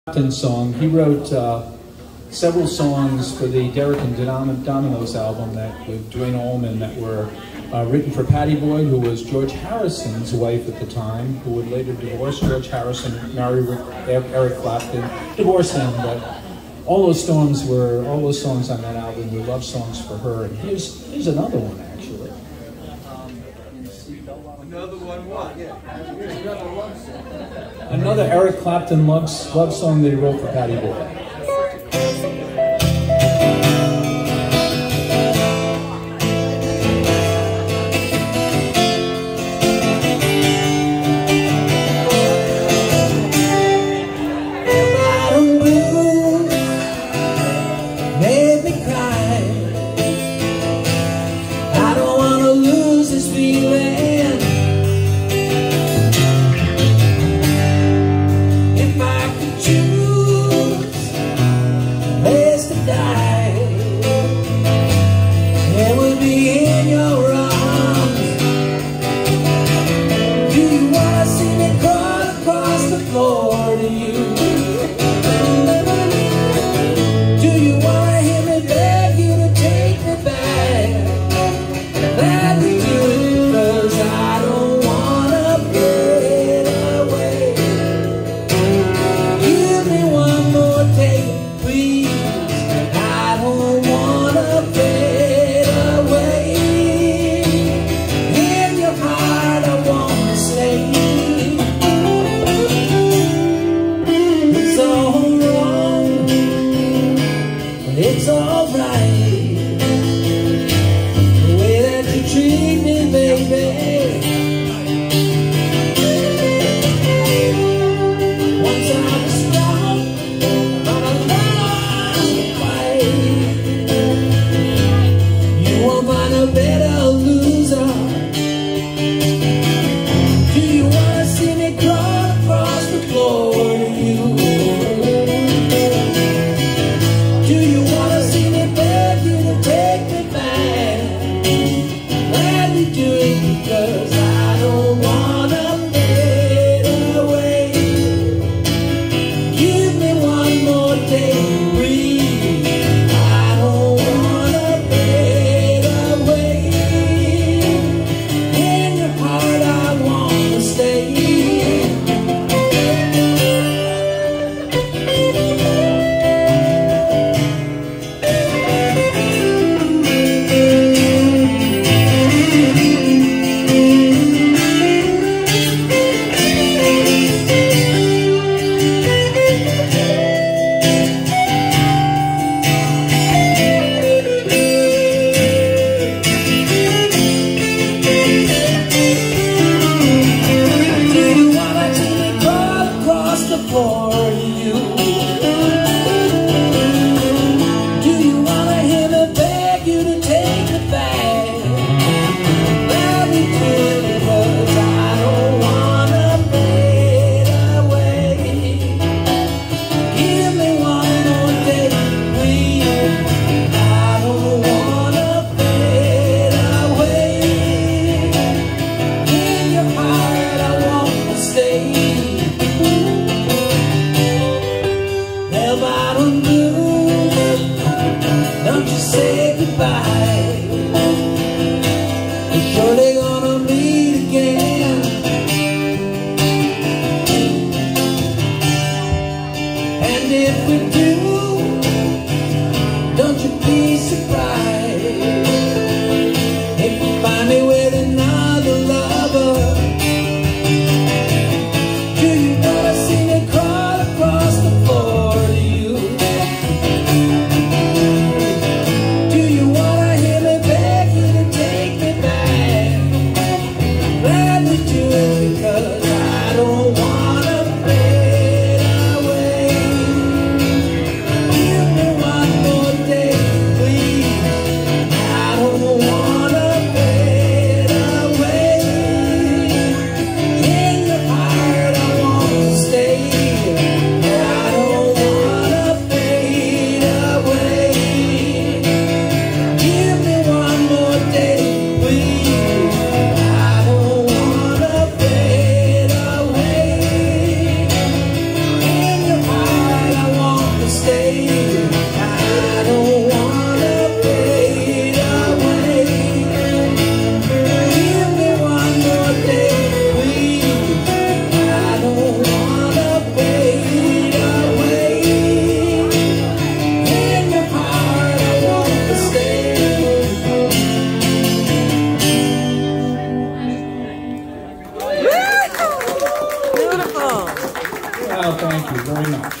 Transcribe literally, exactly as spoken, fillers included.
Song. He wrote uh, several songs for the Derek and Domino's album that with Dwayne Allman that were uh, written for Pattie Boyd, who was George Harrison's wife at the time, who would later divorce George Harrison, marry Eric Clapton, divorce him. But all those songs were all those songs on that album were love songs for her. And here's here's another one actually. Another one, what? Yeah. Here's another love song. Another Eric Clapton love, love song that he wrote for Pattie Boyd. It's alright, the way that you treat me, baby. Once I was strong, but I lost the fight. You won't find a better loser. Do you wanna see me crawl across the floor to you? Don't you say goodbye. We're surely gonna meet again. And if we do, don't you be surprised if you find me with another lover. Do you wanna see me crawl across the floor to you? very much.